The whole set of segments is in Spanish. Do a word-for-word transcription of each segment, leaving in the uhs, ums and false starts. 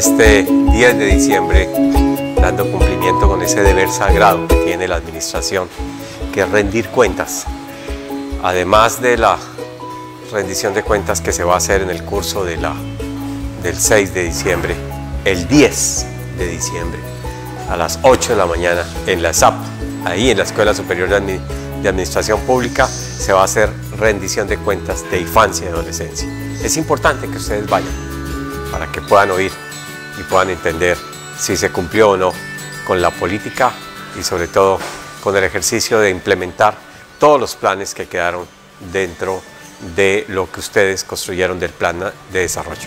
este diez de diciembre, dando cumplimiento con ese deber sagrado que tiene la administración, que es rendir cuentas. Además de la rendición de cuentas que se va a hacer en el curso de la, del seis de diciembre, el diez de diciembre, a las ocho de la mañana, en la S A P, ahí en la Escuela Superior de, Admi de Administración Pública, se va a hacer rendición de cuentas de infancia y adolescencia. Es importante que ustedes vayan para que puedan oír y puedan entender si se cumplió o no con la política y sobre todo con el ejercicio de implementar todos los planes que quedaron dentro de lo que ustedes construyeron del plan de desarrollo.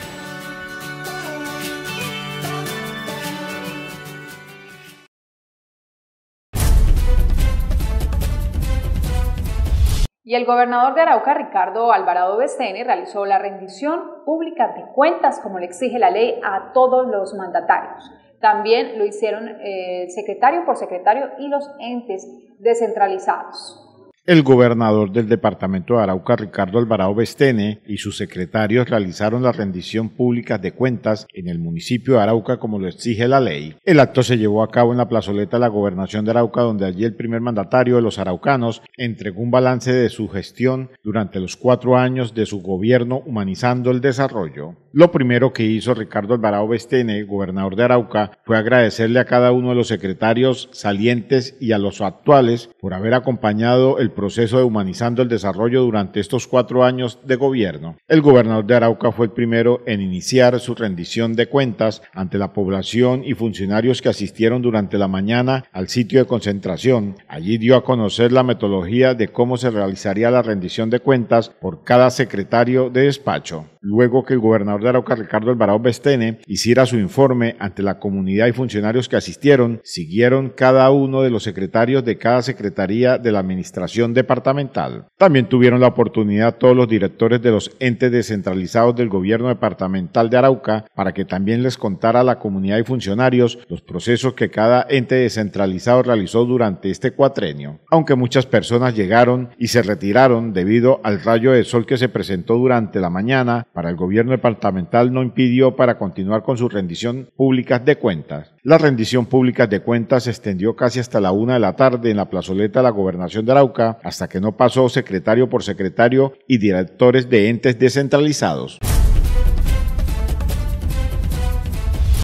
Y el gobernador de Arauca, Ricardo Alvarado Bestene, realizó la rendición pública de cuentas, como le exige la ley, a todos los mandatarios. También lo hicieron eh, secretario por secretario y los entes descentralizados. El gobernador del departamento de Arauca, Ricardo Alvarado Bestene, y sus secretarios realizaron la rendición pública de cuentas en el municipio de Arauca como lo exige la ley. El acto se llevó a cabo en la plazoleta de la Gobernación de Arauca, donde allí el primer mandatario de los araucanos entregó un balance de su gestión durante los cuatro años de su gobierno humanizando el desarrollo. Lo primero que hizo Ricardo Alvarado Bestene, gobernador de Arauca, fue agradecerle a cada uno de los secretarios salientes y a los actuales por haber acompañado el proceso de Humanizando el Desarrollo durante estos cuatro años de gobierno. El gobernador de Arauca fue el primero en iniciar su rendición de cuentas ante la población y funcionarios que asistieron durante la mañana al sitio de concentración. Allí dio a conocer la metodología de cómo se realizaría la rendición de cuentas por cada secretario de despacho. Luego que el gobernador de Arauca, Ricardo Alvarado Bestene, hiciera su informe ante la comunidad y funcionarios que asistieron, siguieron cada uno de los secretarios de cada secretaría de la administración departamental. También tuvieron la oportunidad todos los directores de los entes descentralizados del gobierno departamental de Arauca para que también les contara a la comunidad y funcionarios los procesos que cada ente descentralizado realizó durante este cuatrenio. Aunque muchas personas llegaron y se retiraron debido al rayo de sol que se presentó durante la mañana, para el gobierno departamental no impidió para continuar con su rendición pública de cuentas. La rendición pública de cuentas se extendió casi hasta la una de la tarde en la plazoleta de la Gobernación de Arauca, hasta que no pasó secretario por secretario y directores de entes descentralizados.